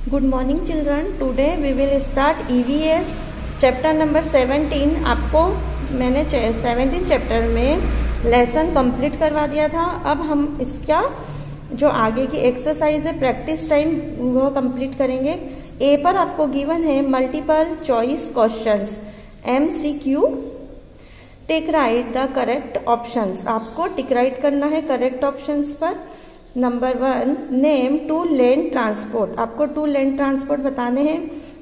Good morning children. Today we will start EVS chapter number 17। आपको मैंने 17 chapter में lesson complete करवा दिया था। अब हम इसका जो आगे की एक्सरसाइज है प्रैक्टिस टाइम वो कंप्लीट करेंगे। ए पर आपको गिवन है multiple choice questions MCQ। Tick right the correct options. आपको टिक राइट करना है करेक्ट ऑप्शंस पर। Number 1 name two land transport. आपको टू लैंड ट्रांसपोर्ट बताने हैं।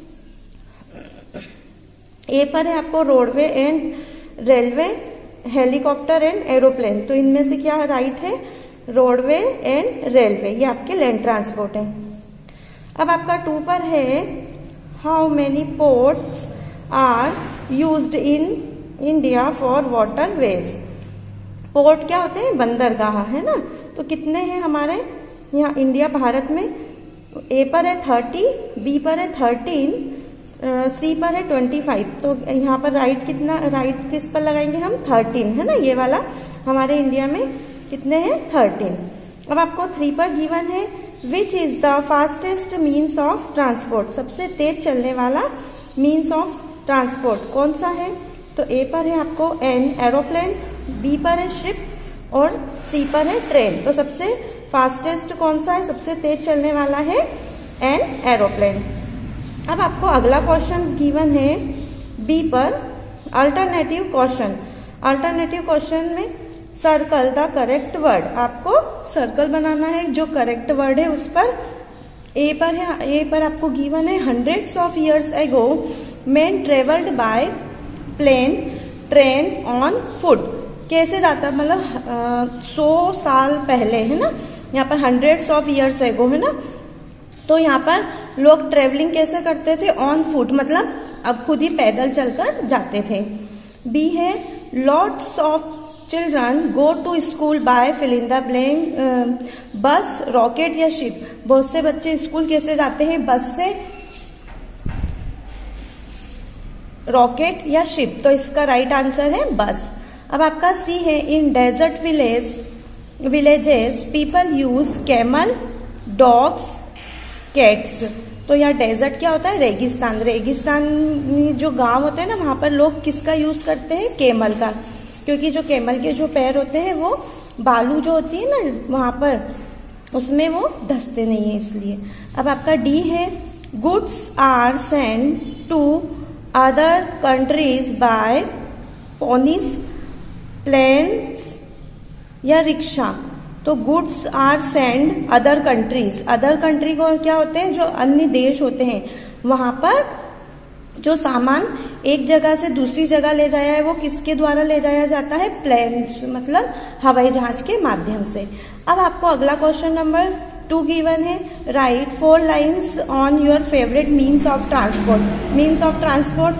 ए पर है आपको roadway and railway, helicopter and aeroplane. तो इनमें से क्या राइट है? रोडवे एंड रेलवे, ये आपके लैंड ट्रांसपोर्ट है। अब आपका 2 पर है how many ports are used in India for waterways. Port क्या होते हैं? बंदरगाह, है ना। तो कितने हैं हमारे यहाँ इंडिया भारत में? ए पर है 30, बी पर है 13, सी पर है 25। तो यहाँ पर राइट कितना, राइट किस पर लगाएंगे हम? 13, है ना। ये वाला हमारे इंडिया में कितने हैं? 13। अब आपको 3 पर गिवन है which is the fastest means of transport. सबसे तेज चलने वाला मीन्स ऑफ ट्रांसपोर्ट कौन सा है? तो ए पर है आपको एन एरोप्लेन, बी पर है शिप और सी पर है ट्रेन। तो सबसे फास्टेस्ट कौन सा है? सबसे तेज चलने वाला है एन एरोप्लेन। अब आपको अगला क्वेश्चन गिवन है बी पर अल्टरनेटिव क्वेश्चन। अल्टरनेटिव क्वेश्चन में सर्कल द करेक्ट वर्ड। आपको सर्कल बनाना है जो करेक्ट वर्ड है उस पर। ए पर है, ए पर आपको गिवन है hundreds of years ago man travelled by plane train on foot. कैसे जाता है? मतलब 100 साल पहले, है ना। यहाँ पर हंड्रेड्स ऑफ इयर्स एगो, है ना। तो यहाँ पर लोग ट्रेवलिंग कैसे करते थे? ऑन फुट, मतलब अब खुद ही पैदल चलकर जाते थे। बी है lots of children go to school by fill in the blank, bus, rocket या शिप। बहुत से बच्चे स्कूल कैसे जाते हैं? बस से, रॉकेट या शिप। तो इसका राइट आंसर है बस। अब आपका सी है in desert villages people use camel, dogs, cats. तो यहाँ डेजर्ट क्या होता है? रेगिस्तान। रेगिस्तान में जो गांव होते हैं ना वहां पर लोग किसका यूज करते हैं? केमल का। क्योंकि जो केमल के जो पैर होते हैं वो बालू जो होती है ना वहां पर उसमें वो धंसते नहीं है, इसलिए। अब आपका डी है goods are send to other countries by ponies, planes या रिक्शा। तो goods are send other countries. Other country को क्या होते हैं? जो अन्य देश होते हैं। वहां पर जो सामान एक जगह से दूसरी जगह ले जाया है वो किसके द्वारा ले जाया जाता है? प्लेन्स, मतलब हवाई जहाज के माध्यम से। अब आपको अगला क्वेश्चन नंबर 2 गिवन है write 4 lines on your favourite means of transport. Means of transport.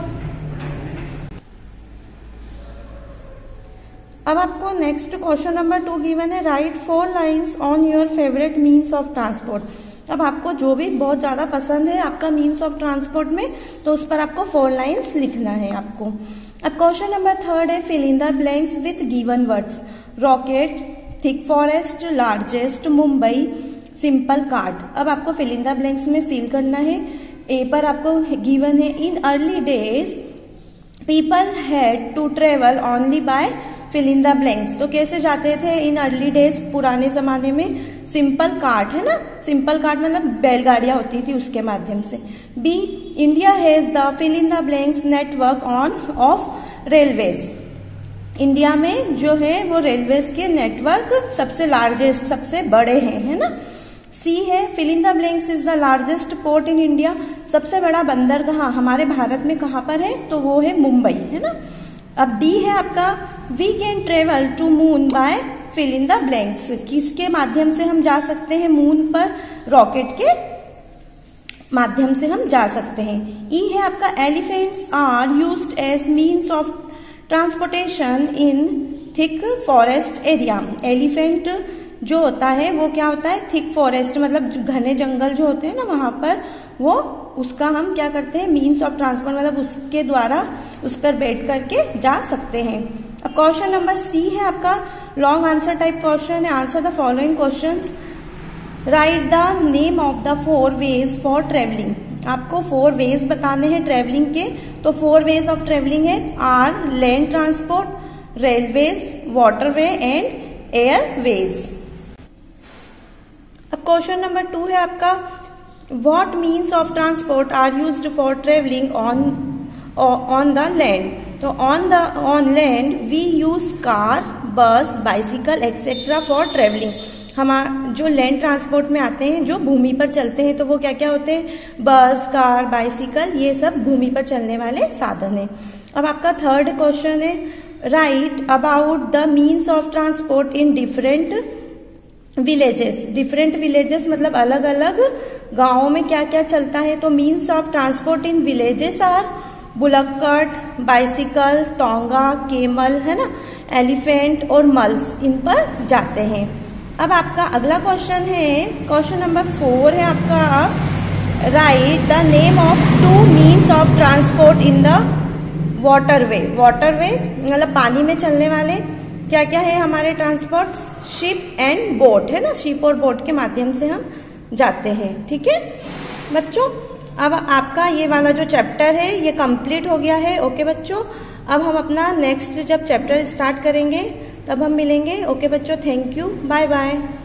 अब आपको नेक्स्ट क्वेश्चन नंबर 2 गिवन है write 4 lines on your favourite means of transport. अब आपको जो भी बहुत ज्यादा पसंद है आपका मीन्स ऑफ ट्रांसपोर्ट में, तो उस पर आपको 4 लाइन्स लिखना है आपको। अब क्वेश्चन नंबर 3 है fill in the blanks with given words. Rocket, thick forest, largest, Mumbai, simple card. अब आपको फिल इन द ब्लैंक्स में फिल करना है। ए पर आपको गिवन है in early days people had to travel only by fill in the blanks. तो कैसे जाते थे इन अर्ली डेज? पुराने जमाने में सिंपल कार्ट, है ना। सिंपल कार्ट मतलब बैलगाड़ियां होती थी उसके माध्यम से। B India has the fill in the blanks network on off railways. India में जो है वो रेलवेज के नेटवर्क सबसे लार्जेस्ट, सबसे बड़े हैं, है ना। सी है fill in the blanks is the largest port in India. सबसे बड़ा बंदरगाह हमारे भारत में कहाँ पर है? तो वो है मुंबई, है ना। अब डी है आपका we can travel to moon by fill in the blanks. किसके माध्यम से हम जा सकते हैं मून पर? रॉकेट के माध्यम से हम जा सकते हैं। ई है आपका elephants are used as means of transportation in thick forest area. Elephant जो होता है वो क्या होता है? थिक फॉरेस्ट, मतलब घने जंगल जो होते हैं ना वहां पर वो उसका हम क्या करते हैं? मीन्स ऑफ ट्रांसपोर्ट, मतलब उसके द्वारा उस पर बैठ करके जा सकते हैं। अब क्वेश्चन नंबर सी है आपका लॉन्ग आंसर टाइप क्वेश्चन है। Answer the following questions write the name of the 4 ways for travelling. आपको 4 वेज बताने हैं ट्रेवलिंग के। तो 4 वेज ऑफ ट्रेवलिंग है are land transport, railways, waterway and airways. अब क्वेश्चन नंबर 2 है आपका, what means of transport are used for travelling on the land. तो on land we use car, bus, bicycle etcetera for travelling. हम जो land transport में आते हैं, जो भूमि पर चलते हैं, तो वो क्या क्या होते हैं, बस, कार, बाइसिकल, ये सब भूमि पर चलने वाले साधन है। अब आपका थर्ड क्वेश्चन है, write about the means of transport in different villages. Different villages मतलब अलग अलग गांवों में क्या क्या चलता है। तो means of transport in villages are bullock cart, bicycle, tonga, camel, है ना, एलिफेंट और मल्स, इन पर जाते हैं। अब आपका अगला क्वेश्चन है, क्वेश्चन नंबर 4 है आपका, write the name of 2 means of transport in the waterway. Waterway मतलब पानी में चलने वाले क्या क्या है हमारे ट्रांसपोर्ट, शिप एंड बोट, है ना, शिप और बोट के माध्यम से हम जाते हैं। ठीक है बच्चों, अब आपका ये वाला जो चैप्टर है ये कंप्लीट हो गया है। ओके बच्चों, अब हम अपना नेक्स्ट जब चैप्टर स्टार्ट करेंगे तब हम मिलेंगे। ओके बच्चों, थैंक यू, बाय बाय।